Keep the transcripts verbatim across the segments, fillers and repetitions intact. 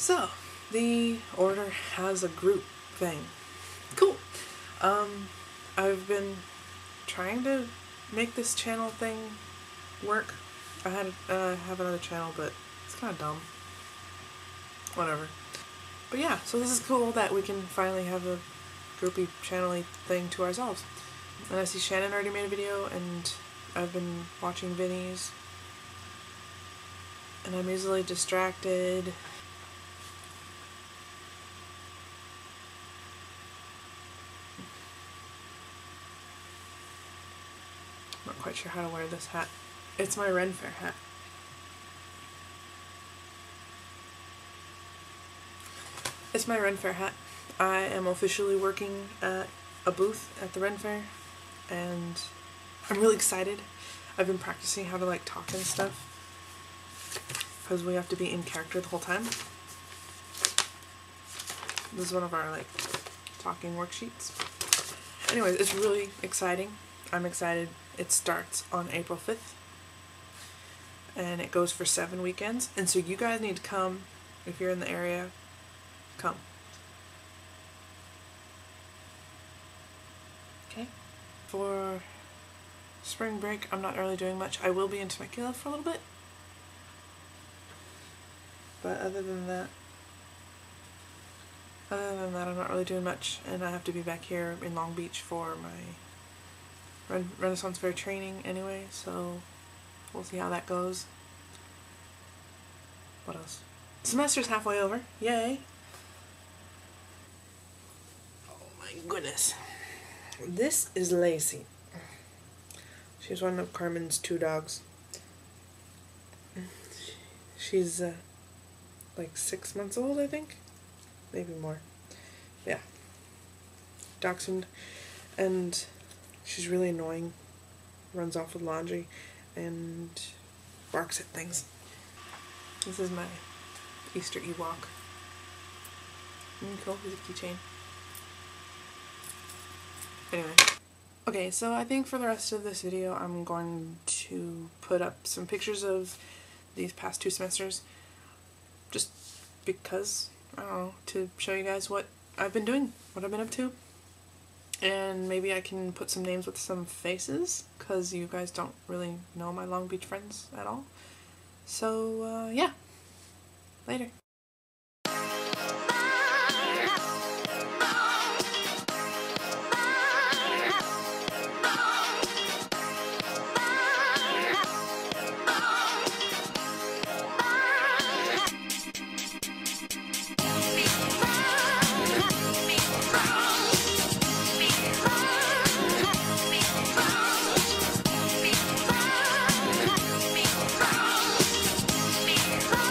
So, the order has a group thing. Cool. Um, I've been trying to make this channel thing work. I had uh, have another channel, but it's kind of dumb. Whatever. But yeah, so this is cool that we can finally have a groupie channel-y thing to ourselves. And I see Shannon already made a video, and I've been watching Vinny's. And I'm easily distracted. I'm not quite sure how to wear this hat. It's my Faire hat. It's my Faire hat. I am officially working at a booth at the Faire, and I'm really excited. I've been practicing how to like talk and stuff, because we have to be in character the whole time. This is one of our like talking worksheets. Anyways, it's really exciting. I'm excited. It starts on April fifth, and it goes for seven weekends, and so you guys need to come. If you're in the area, come. Okay? For spring break, I'm not really doing much. I will be in Temecula for a little bit, but other than that, other than that, I'm not really doing much, and I have to be back here in Long Beach for my Ren Renaissance Fair training anyway, so we'll see how that goes. What else? Semester's halfway over. Yay! Oh my goodness. This is Lacey. She's one of Carmen's two dogs. She's uh, like six months old, I think. Maybe more. Yeah. Dachshund. And she's really annoying. Runs off with laundry and barks at things. This is my Easter Ewok. Mm, cool, he's a keychain. Anyway. Okay, so I think for the rest of this video I'm going to put up some pictures of these past two semesters. Just because, I don't know, to show you guys what I've been doing, what I've been up to. And maybe I can put some names with some faces, because you guys don't really know my Long Beach friends at all. So, uh, yeah. Later. Bye.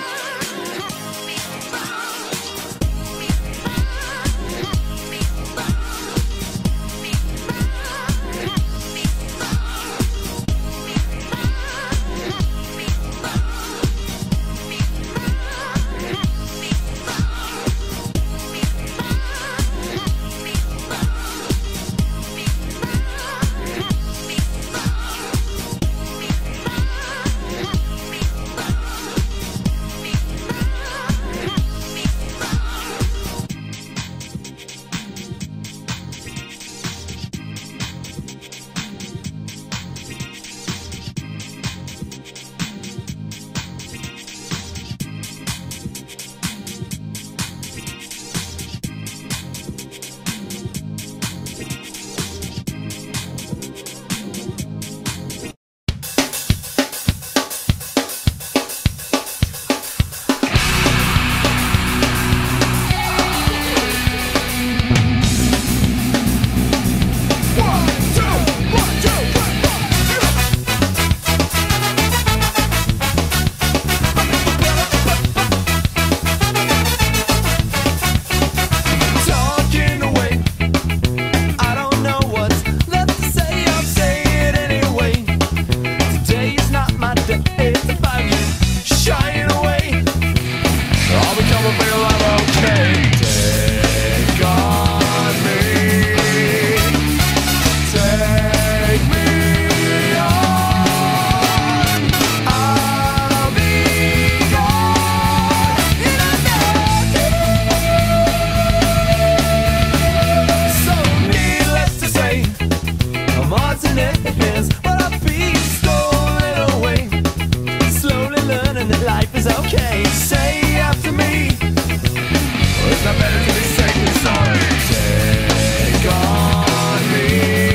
life is okay. Say after me, well, it's not better to be safe than sorry. Take on me,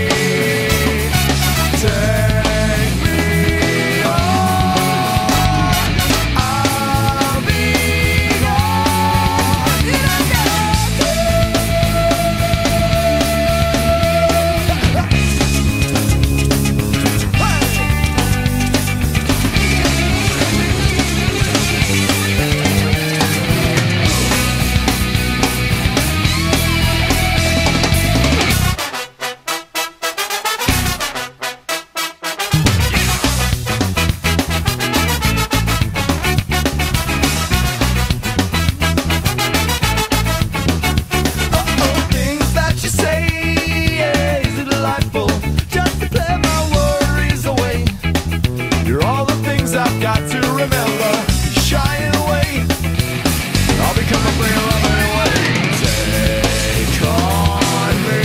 take me on. I'll be gone. You don't I've got to remember, shying away, I'll become a real other way. Take on me,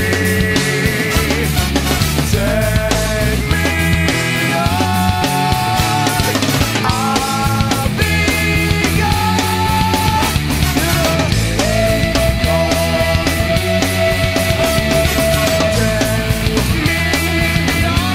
take me on. I'll be gone. Take on me, take me on.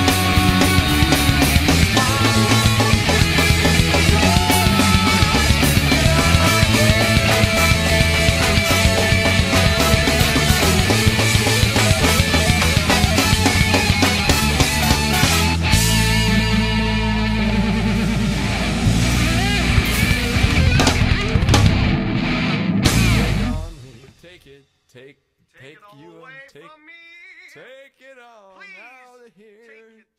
Take it, take, take, take it all you away and take, from me. Take it all Please, out of here. Take it.